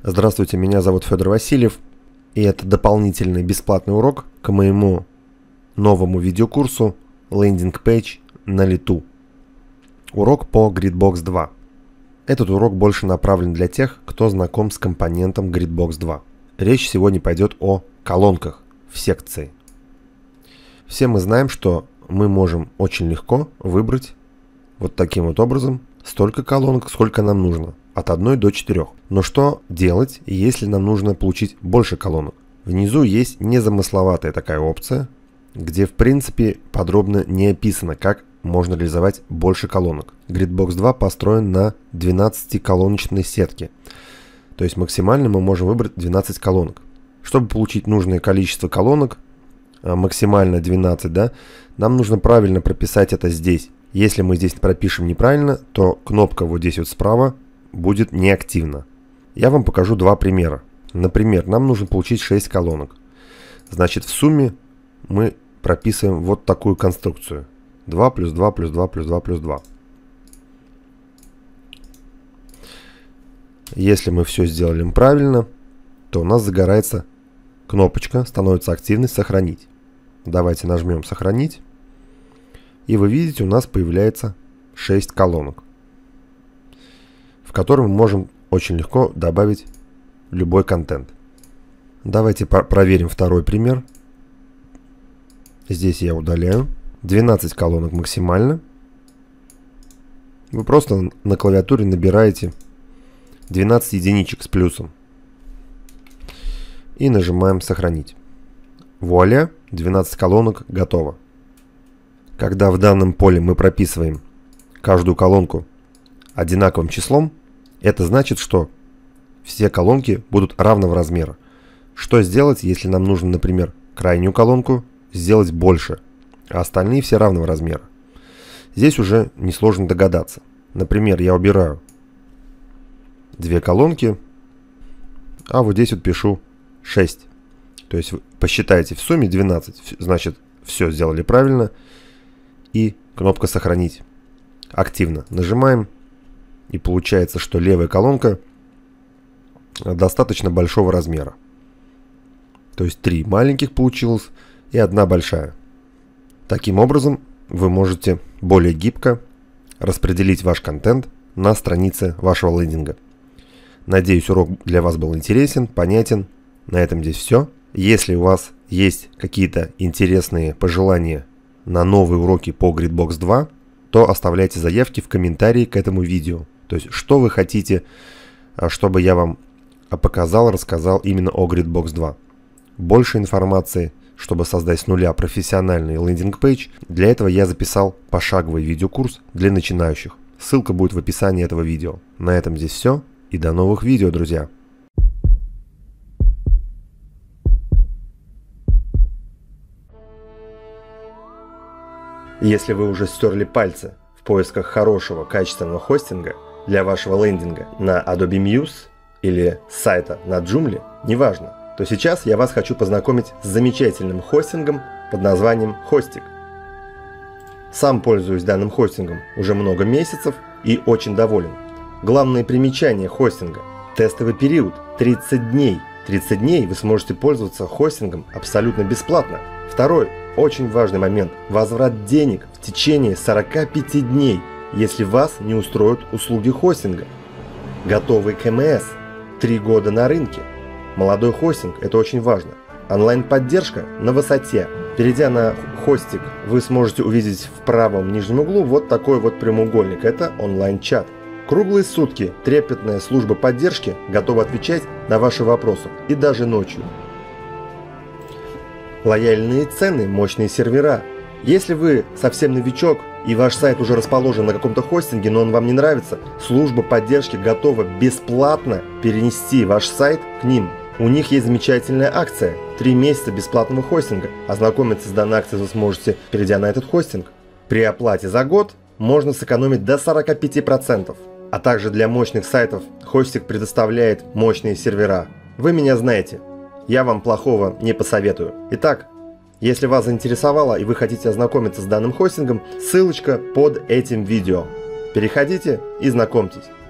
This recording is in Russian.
Здравствуйте, меня зовут Федор Васильев, и это дополнительный бесплатный урок к моему новому видеокурсу Landing Page на лету. Урок по Gridbox 2. Этот урок больше направлен для тех, кто знаком с компонентом Gridbox 2. Речь сегодня пойдет о колонках в секции. Все мы знаем, что мы можем очень легко выбрать вот таким вот образом столько колонок, сколько нам нужно. От 1 до 4. Но что делать, если нам нужно получить больше колонок? Внизу есть незамысловатая такая опция, где в принципе подробно не описано, как можно реализовать больше колонок. Gridbox 2 построен на 12-колоночной сетке. То есть максимально мы можем выбрать 12 колонок. Чтобы получить нужное количество колонок, максимально 12, да, нам нужно правильно прописать это здесь. Если мы здесь пропишем неправильно, то кнопка вот здесь вот справа будет неактивна. Я вам покажу два примера. Например, нам нужно получить 6 колонок. Значит, в сумме мы прописываем вот такую конструкцию. 2 плюс 2 плюс 2 плюс 2 плюс 2. Если мы все сделали правильно, то у нас загорается кнопочка, становится активной «Сохранить». Давайте нажмем «Сохранить». И вы видите, у нас появляется 6 колонок, в которые мы можем очень легко добавить любой контент. Давайте проверим второй пример. Здесь я удаляю. 12 колонок максимально. Вы просто на клавиатуре набираете 12 единичек с плюсом. И нажимаем «Сохранить». Вуаля, 12 колонок готово. Когда в данном поле мы прописываем каждую колонку одинаковым числом, это значит, что все колонки будут равного размера. Что сделать, если нам нужно, например, крайнюю колонку сделать больше, а остальные все равного размера? Здесь уже несложно догадаться. Например, я убираю 2 колонки, а вот здесь вот пишу 6. То есть вы посчитайте в сумме 12, значит все сделали правильно. И кнопка «Сохранить» активно. Нажимаем, и получается, что левая колонка достаточно большого размера. То есть 3 маленьких получилось и 1 большая. Таким образом, вы можете более гибко распределить ваш контент на странице вашего лендинга. Надеюсь, урок для вас был интересен, понятен. На этом здесь все. Если у вас есть какие-то интересные пожелания на новые уроки по Gridbox 2, то оставляйте заявки в комментарии к этому видео. То есть, что вы хотите, чтобы я вам показал, рассказал именно о Gridbox 2. Больше информации, чтобы создать с нуля профессиональный лендинг-пейдж. Для этого я записал пошаговый видеокурс для начинающих. Ссылка будет в описании этого видео. На этом здесь все. И до новых видео, друзья! Если вы уже стерли пальцы в поисках хорошего качественного хостинга для вашего лендинга на Adobe Muse или сайта на Joomla, неважно, то сейчас я вас хочу познакомить с замечательным хостингом под названием Hostik. Сам пользуюсь данным хостингом уже много месяцев и очень доволен. Главное примечание хостинга – тестовый период 30 дней. 30 дней вы сможете пользоваться хостингом абсолютно бесплатно. Второй очень важный момент – возврат денег в течение 45 дней, если вас не устроят услуги хостинга. Готовый КМС, 3 года на рынке. Молодой хостинг – это очень важно. Онлайн-поддержка на высоте. Перейдя на Hostik, вы сможете увидеть в правом нижнем углу вот такой вот прямоугольник – это онлайн-чат. Круглые сутки трепетная служба поддержки готова отвечать на ваши вопросы и даже ночью. Лояльные цены, мощные сервера. Если вы совсем новичок и ваш сайт уже расположен на каком-то хостинге, но он вам не нравится, служба поддержки готова бесплатно перенести ваш сайт к ним. У них есть замечательная акция – 3 месяца бесплатного хостинга. Ознакомиться с данной акцией вы сможете, перейдя на этот хостинг. При оплате за год можно сэкономить до 45%. А также для мощных сайтов Hostik предоставляет мощные сервера. Вы меня знаете. Я вам плохого не посоветую. Итак, если вас заинтересовало и вы хотите ознакомиться с данным хостингом, ссылочка под этим видео. Переходите и знакомьтесь.